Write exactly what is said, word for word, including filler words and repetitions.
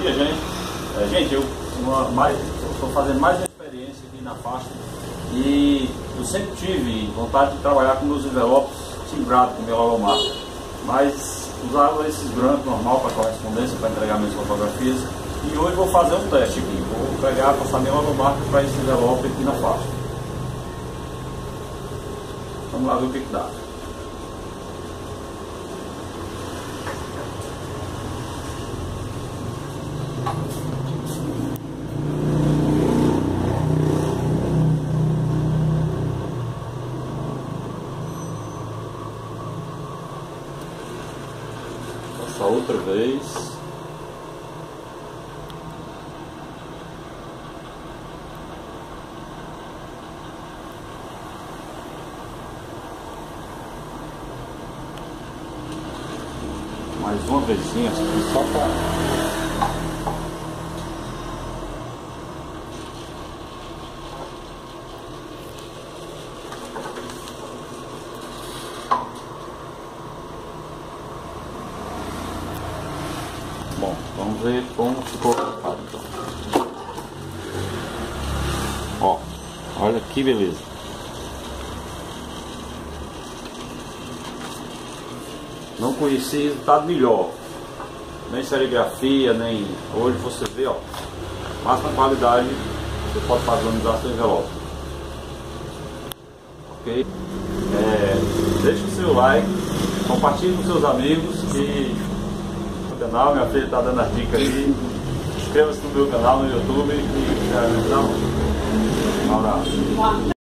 dia, gente. É, gente, eu estou fazendo mais uma experiência aqui na faixa e eu sempre tive vontade de trabalhar com meus envelopes timbrados com minha logomarca, mas usava esses brancos normal para correspondência, para entregar minhas fotografias, e hoje vou fazer um teste aqui. Vou pegar, passar minha logomarca para esse envelope aqui na faixa. Vamos lá ver o que, que dá. Passar outra vez. Mais uma vezinha, só para... Bom, vamos ver como ficou o resultado então. Ó, olha que beleza. Não conheci resultado melhor, nem serigrafia, nem... Hoje você vê, ó, máxima qualidade, você pode padronizar seu envelope. Ok? É, deixe o seu like, compartilhe com seus amigos que no canal, minha filha está dando as dicas aí. Inscreva-se no meu canal no YouTube e já nos dá um abraço.